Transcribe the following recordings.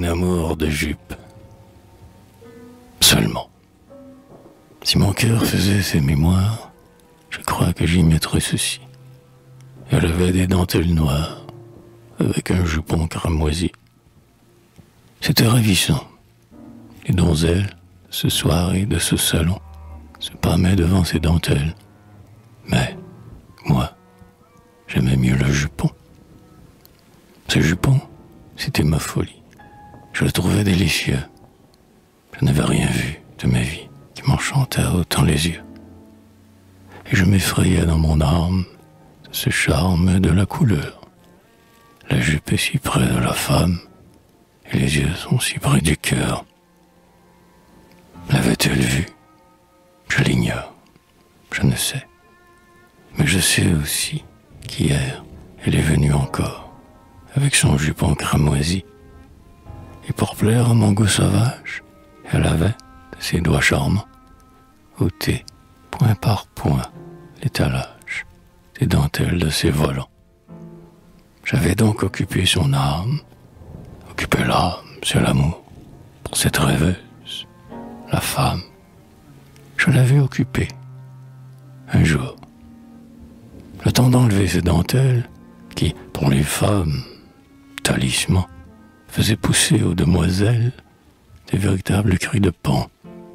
amour de jupe. Seulement, si mon cœur faisait ses mémoires, je crois que j'y mettrais ceci. Elle avait des dentelles noires, avec un jupon cramoisi. C'était ravissant. Les donzelles, ce soir et de ce salon, se pâmaient devant ces dentelles. Mais, moi, j'aimais mieux le jupon. Ce jupon, c'était ma folie. Je le trouvais délicieux. Je n'avais rien vu de ma vie qui m'enchantait autant les yeux. Et je m'effrayais dans mon âme de ce charme de la couleur. La jupe est si près de la femme, et les yeux sont si près du cœur. L'avait-elle vue? Je l'ignore, je ne sais. Mais je sais aussi qu'hier, elle est venue encore, avec son jupon cramoisi. Et pour plaire à mon goût sauvage, elle avait, de ses doigts charmants, ôté, point par point, l'étalage des dentelles de ses volants. J'avais donc occupé son âme, occupé l'âme, c'est l'amour, pour cette rêveuse, la femme. Je l'avais occupée, un jour, le temps d'enlever ces dentelles qui, pour les femmes, talisman, faisaient pousser aux demoiselles des véritables cris de pan.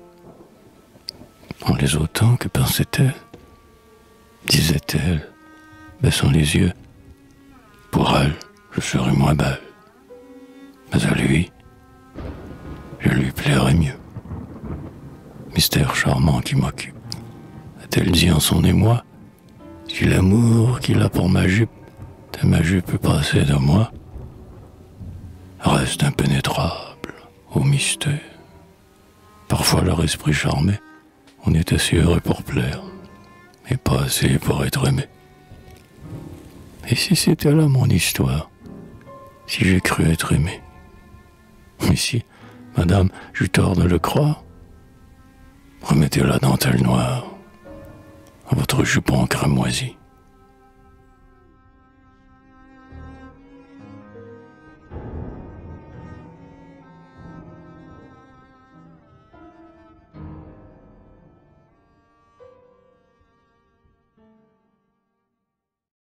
En les ôtant, que pensait-elle? Disait-elle, baissant les yeux, pour elle, je serais moins belle. Mais à lui, je lui plairais mieux. Mystère charmant qui m'occupe. A-t-elle dit en son émoi, si l'amour qu'il a pour ma jupe, de ma jupe passée de moi, reste impénétrable au mystère. Parfois leur esprit charmé, on est assez heureux pour plaire, mais pas assez pour être aimé. Et si c'était là mon histoire, si j'ai cru être aimé? Mais si, madame, j'eus tort de le croire, remettez la dentelle noire à votre jupon cramoisi.